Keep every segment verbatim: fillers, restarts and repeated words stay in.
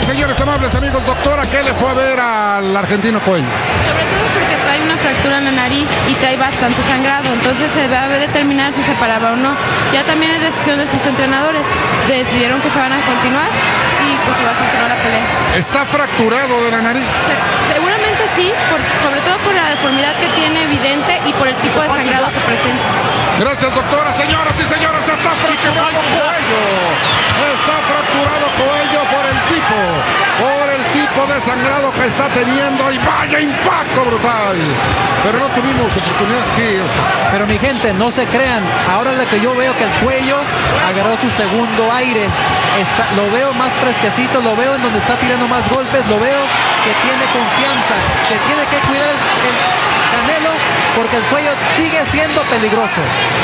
y señores amables amigos, doctora, ¿qué le fue a ver al argentino Coello? Sobre todo porque trae una fractura en la nariz y trae bastante sangrado, entonces se va a determinar si se paraba o no. Ya también es decisión de sus entrenadores, decidieron que se van a continuar y pues se va a continuar la pelea. ¿Está fracturado de la nariz? Se, seguramente sí, por, sobre todo por la deformidad que tiene evidente y por el tipo de sangrado que presenta. Gracias, doctora. Señoras y señores, está fracturado Coello. Está fracturado Coello por el tipo, por el tipo de sangrado que está teniendo y vaya impacto brutal. Pero no tuvimos oportunidad. Sí, Oscar. Pero mi gente, no se crean. Ahora es de que yo veo que el Cuello agarró su segundo aire. Está, lo veo más fresquecito, lo veo en donde está tirando más golpes, lo veo que tiene confianza. Se tiene que cuidar el, el Canelo porque el Cuello sigue siendo peligroso.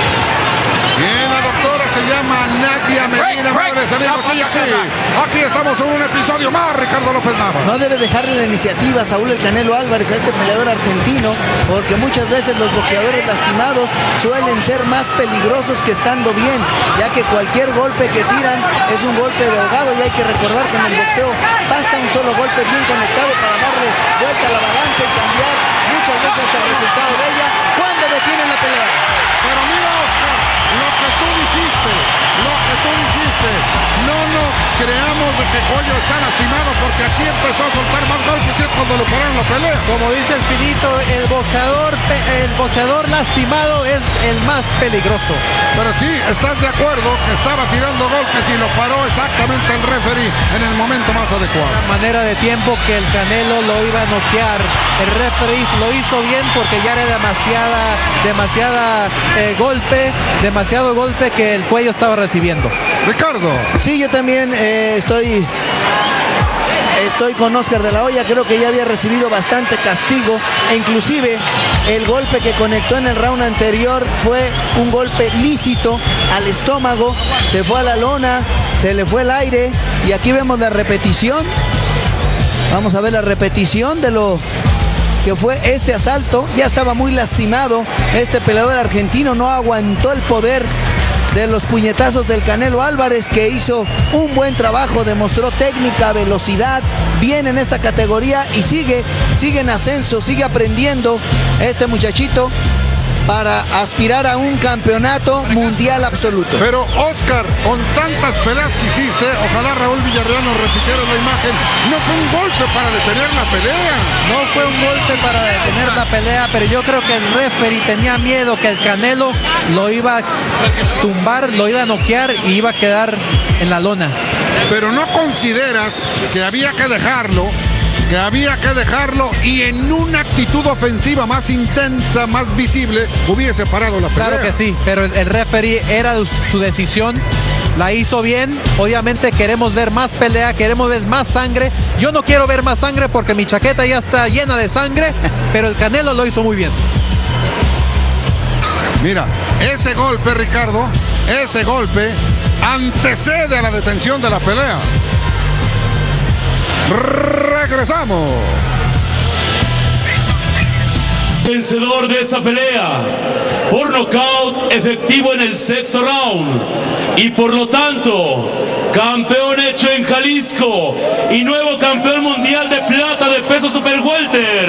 Bien, la doctora se llama Nadia Medina, madres, amigos, y aquí, aquí estamos en un episodio más, Ricardo López Nava. No debe dejarle la iniciativa a Saúl el Canelo Álvarez, a este peleador argentino, porque muchas veces los boxeadores lastimados suelen ser más peligrosos que estando bien, ya que cualquier golpe que tiran es un golpe de ahogado y hay que recordar que en el boxeo basta un solo golpe bien conectado para darle vuelta a la balanza y cambiar muchas veces hasta el resultado de ella cuando detienen la pelea. Pero mira, Oscar, lo que tú dijiste, lo que tú dijiste, no nos creamos de que Coello está lastimado porque aquí empezó a soltar más golpes y es cuando le pararon la pelea. Como dice el Finito, el boxeador, el boxeador lastimado es el más peligroso. Pero sí, estás de acuerdo que estaba tirando golpes y lo paró exactamente el referee en el momento más adecuado. La manera de tiempo que el Canelo lo iba a noquear, el referee lo hizo bien porque ya era demasiada, demasiada eh, golpe, demasiado golpe que el Cuello estaba recibiendo. Ricardo. Sí, yo también eh, estoy... Estoy con Oscar de la Hoya, creo que ya había recibido bastante castigo e inclusive el golpe que conectó en el round anterior fue un golpe lícito al estómago, se fue a la lona, se le fue el aire y aquí vemos la repetición. Vamos a ver la repetición de lo que fue este asalto. Ya estaba muy lastimado, este peleador argentino no aguantó el poder de los puñetazos del Canelo Álvarez, que hizo un buen trabajo, demostró técnica, velocidad, bien en esta categoría y sigue, sigue en ascenso, sigue aprendiendo este muchachito para aspirar a un campeonato mundial absoluto. Pero Oscar, con tantas peleas que hiciste, ojalá Raúl Villarreal nos repitiera la imagen, no fue un golpe para detener la pelea. No fue un golpe para detener la pelea, pero yo creo que el referee tenía miedo que el Canelo lo iba a tumbar, lo iba a noquear y iba a quedar en la lona. Pero no consideras que había que dejarlo, que había que dejarlo y en una actitud ofensiva más intensa, más visible, hubiese parado la pelea. Claro que sí, pero el, el referee era su decisión, la hizo bien. Obviamente queremos ver más pelea, queremos ver más sangre. Yo no quiero ver más sangre porque mi chaqueta ya está llena de sangre, pero el Canelo lo hizo muy bien. Mira, ese golpe, Ricardo, ese golpe antecede a la detención de la pelea. Regresamos. Vencedor de esa pelea por nocaut efectivo en el sexto round y por lo tanto campeón hecho en Jalisco y nuevo campeón mundial de plata de peso super welter,